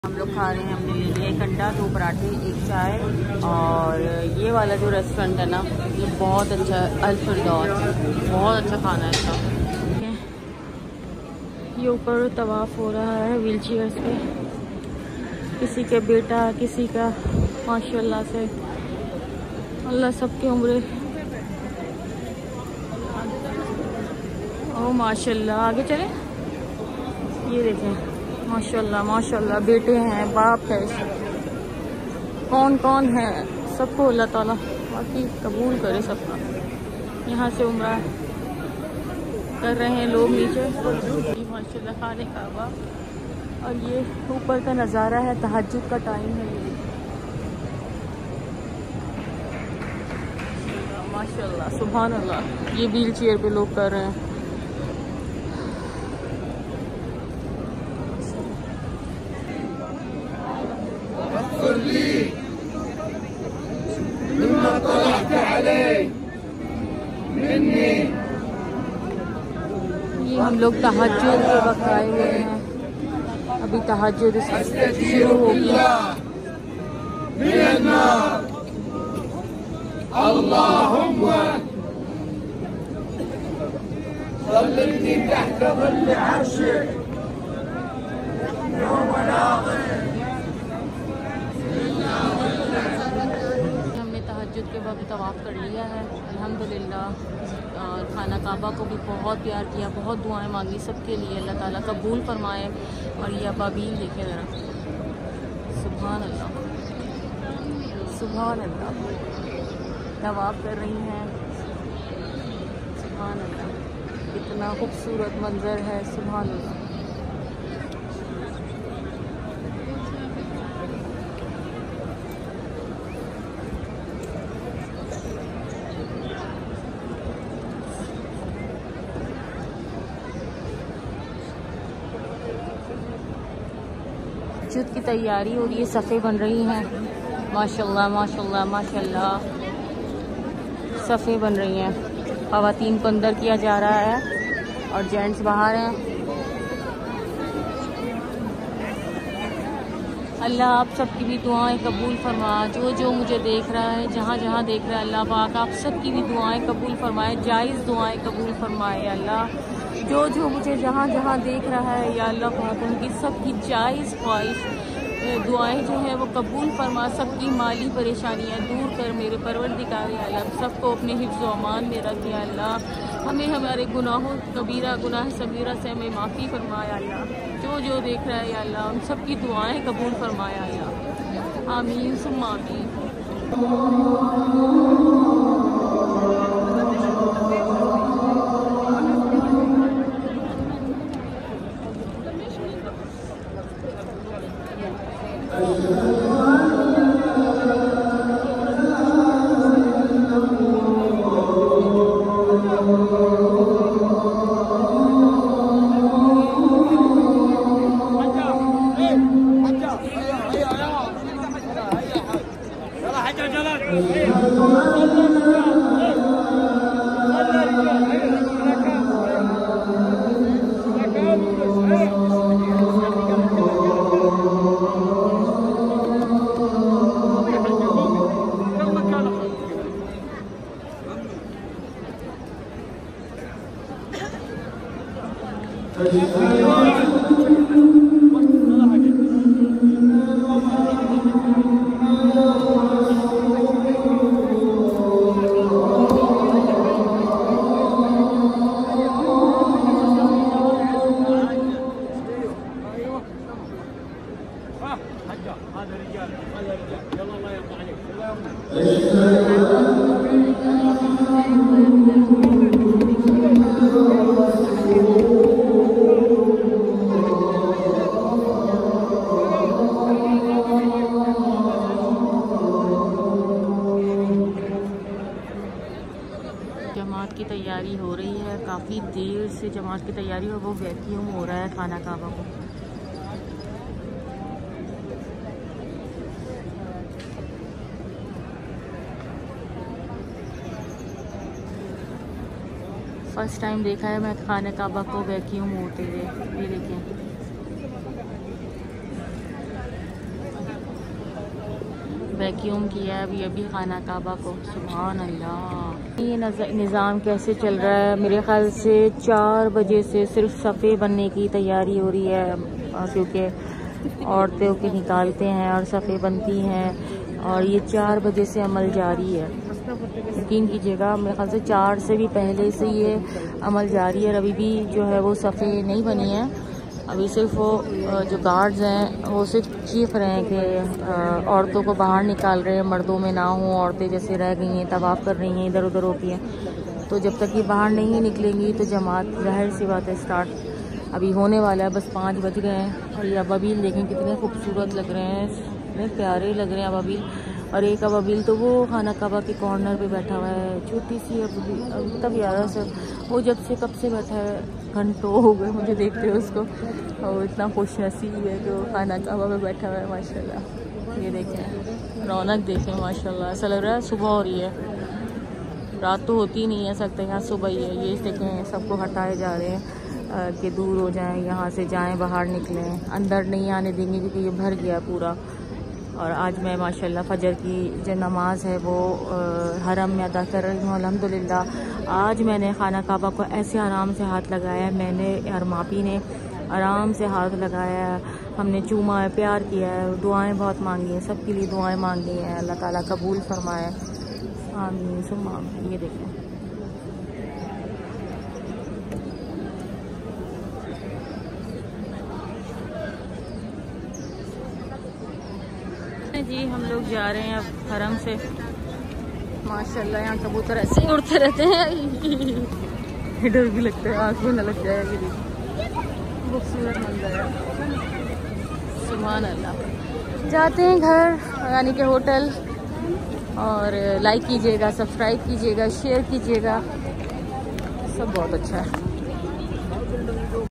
हम लोग खा रहे हैं। हमने ले लिया एक अंडा, 2 पराठे, 1 चाय। और ये वाला जो रेस्टोरेंट है ना, ये बहुत अच्छा है, अल फिरदौस, बहुत अच्छा खाना है इसका। ये ऊपर तवाफ़ हो रहा है व्हील चेयर्स पे, किसी के बेटा, किसी का, माशाल्लाह से अल्लाह सबके उम्र। ओ माशाल्लाह, आगे चले। ये देखें, माशाल्लाह माशाल्लाह, बेटे हैं, बाप है, कौन कौन है, सबको अल्लाह ताला बाकी कबूल करे सबका। यहाँ से उम्रा कर रहे हैं लोग नीचे, माशाल्लाह खाने काबा। और ये ऊपर का नज़ारा है, तहज्जुद का टाइम है ये, माशाल्लाह सुभान अल्लाह। ये व्हील चेयर पे लोग कर रहे हैं। ये हम लोग तहज्जुद के वक्त आए हुए हैं, अभी तहज्जुद शुरू होगी। हमने तहज्जुद के वक्त तवाफ़ कर लिया है अल्हम्दुलिल्लाह। खाना काबा को भी बहुत प्यार किया, बहुत दुआएं मांगी सबके लिए, अल्लाह ताला कबूल फरमाए। और ये अबाबील देखें ज़रा, सुभान अल्लाह सुभान अल्लाह, तवाफ़ कर रही हैं, सुभान अल्लाह, कितना खूबसूरत मंज़र है, सुभान अल्लाह। तहज्जुद की तैयारी हो रही है, सफ़े बन रही हैं, माशाल्लाह माशाल्लाह माशाल्लाह, सफ़े बन रही हैं। ख़वातीन को अंदर किया जा रहा है और जेंट्स बाहर हैं। अल्लाह आप सबकी भी दुआएं कबूल फरमा, जो जो मुझे देख रहा है, जहाँ जहाँ देख रहा है, अल्लाह पाक आप सबकी भी दुआएं कबूल फरमाए, जायज़ दुआएं कबूल फरमाए। अल्लाह जो जो मुझे जहाँ जहाँ देख रहा है, या अल्लाह पाक उनकी सबकी जायज़ ख्वाहिश दुआएं जो है वो कबूल फरमा, सबकी माली परेशानियाँ दूर कर मेरे परवरदिगार। अल्लाह सबको अपने हिफ्ज़ व अमान में रख। अल्लाह हमें हमारे गुनाहों कबीरा गुनाह सगीरा से हमें माफ़ी फरमाया। अल्लाह जो जो देख रहा है अल्लाह उन सबकी दुआएं कबूल फरमाया। अल्लाह आमीन सुम्मा आमीन। जमात की तैयारी हो रही है, काफ़ी देर से जमात की तैयारी और वो वैक्यूम हो रहा है खाना काबा को। फर्स्ट टाइम देखा है मैं खाने काबा को वैक्यूम होते हुए। ये देखें वैक्यूम किया है अभी खाना काबा को। सुभान अल्लाह, ये निज़ाम कैसे चल रहा है। मेरे ख्याल से 4 बजे से सिर्फ सफ़े बनने की तैयारी हो रही है, क्योंकि औरतों के निकालते हैं और सफ़े बनती हैं, और ये 4 बजे से अमल जारी है। यकीन कीजिएगा, मेरे ख्याल से 4 से भी पहले से ये अमल जारी है। अभी भी जो है वो सफ़े नहीं बनी है। अभी सिर्फ वो जो गार्ड्स हैं वो सिर्फ चीख रहे हैं कि औरतों को बाहर निकाल रहे हैं, मर्दों में ना हो। औरतें जैसे रह गई हैं, तवाफ़ कर रही हैं, इधर उधर होती हैं। तो जब तक ये बाहर नहीं निकलेंगी तो जमात ज़ाहिर सी बात है स्टार्ट अभी होने वाला है। बस 5 बज गए हैं और ये अबाबील देखें कितने खूबसूरत लग रहे हैं, इतने प्यारे लग रहे हैं अबाबील। और एक अबाबील तो वो खाना काबा के कॉर्नर पे बैठा हुआ है, छोटी सी अबाबील, तब यार सर वो जब से कब से बैठा है, घंटों हो गए मुझे देखते हुए उसको। और इतना खुश नसीब है कि वो खाना काबा पे बैठा हुआ है माशाल्लाह। ये देखें रौनक देखें माशाल्लाह, ऐसा लग रहा है सुबह हो रही है, रात तो होती नहीं है, सकते यहाँ सुबह ही है। ये देखें सबको हटाए जा रहे हैं कि दूर हो जाएं, यहाँ से जाएं, बाहर निकलें, अंदर नहीं आने देंगे क्योंकि ये भर गया पूरा। और आज मैं माशाल्लाह फ़जर की जो नमाज़ है वो हरम में अदा कर रही हूँ अल्हम्दुलिल्लाह। आज मैंने खाना काबा को ऐसे आराम से हाथ लगाया है, मैंने और मापी ने आराम से हाथ लगाया है, हमने चूमा है, प्यार किया है, दुआएं बहुत मांगी हैं, सबके लिए दुआएं मांगी हैं, अल्लाह ताला कबूल फरमाए, आमीन सुम्मा आमीन। ये देखें जी, हम लोग जा रहे हैं अब हरम से। माशाल्लाह यहाँ कबूतर ऐसे ही उड़ते रहते हैं डर भी लगता है, आँख में न लग जाएगी। खूबसूरत मंजर है, सुभान अल्लाह। जाते हैं घर यानी कि होटल, और लाइक कीजिएगा, सब्सक्राइब कीजिएगा, शेयर कीजिएगा, सब बहुत अच्छा है।